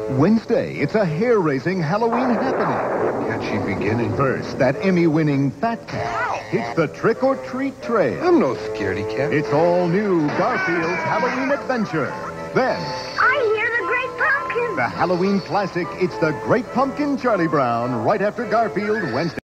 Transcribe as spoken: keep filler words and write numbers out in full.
Wednesday, it's a hair-raising Halloween happening. Can't she begin it? First, that Emmy-winning Fat Cat. It's the trick-or-treat trail. I'm no scaredy cat. It's all new Garfield's Halloween Adventure. Then, I hear the Great Pumpkin. the Halloween classic, It's the Great Pumpkin Charlie Brown, right after Garfield, Wednesday.